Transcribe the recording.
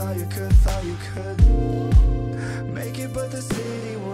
thought you could make it, but the city